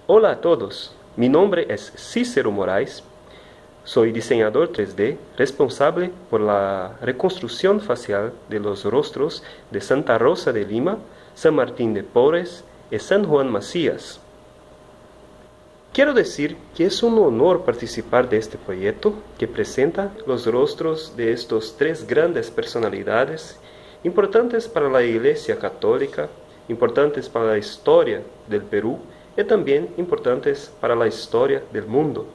Hola a todos, mi nombre es Cícero Moraes, soy diseñador 3D responsable por la reconstrucción facial de los rostros de Santa Rosa de Lima, San Martín de Porres y San Juan Macías. Quiero decir que es un honor participar de este proyecto que presenta los rostros de estos tres grandes personalidades importantes para la Iglesia Católica, importantes para la historia del Perú y también importantes para la historia del mundo.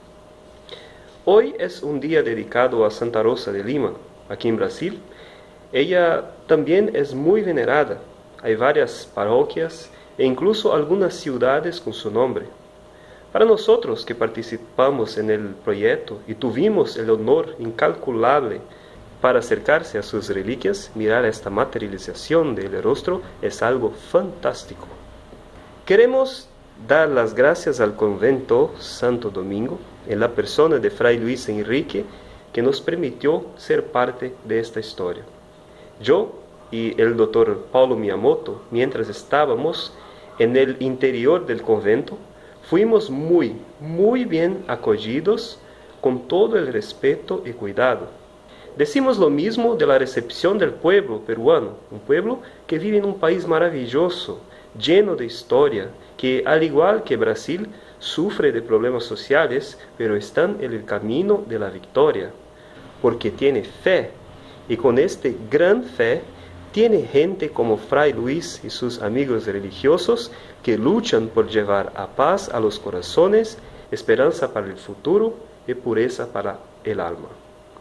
Hoy es un día dedicado a Santa Rosa de Lima, aquí en Brasil. Ella también es muy venerada. Hay varias parroquias e incluso algunas ciudades con su nombre. Para nosotros que participamos en el proyecto y tuvimos el honor incalculable para acercarse a sus reliquias, mirar esta materialización del rostro es algo fantástico. Queremos dar las gracias al convento Santo Domingo, en la persona de Fray Luis Enrique, que nos permitió ser parte de esta historia. Yo y el doctor Paulo Miyamoto, mientras estábamos en el interior del convento, fuimos muy bien acogidos con todo el respeto y cuidado. Decimos lo mismo de la recepción del pueblo peruano, un pueblo que vive en un país maravilloso, lleno de historia, que al igual que Brasil sufre de problemas sociales, pero están en el camino de la victoria, porque tiene fe, y con esta gran fe tiene gente como Fray Luis y sus amigos religiosos que luchan por llevar a paz a los corazones, esperanza para el futuro y pureza para el alma.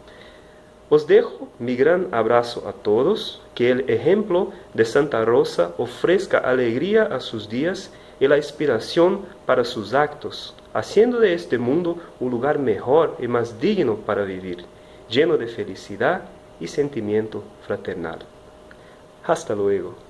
Os dejo mi gran abrazo a todos, que el ejemplo de Santa Rosa ofrezca alegría a sus días y la inspiración para sus actos, haciendo de este mundo un lugar mejor y más digno para vivir, lleno de felicidad y sentimiento fraternal. Hasta luego.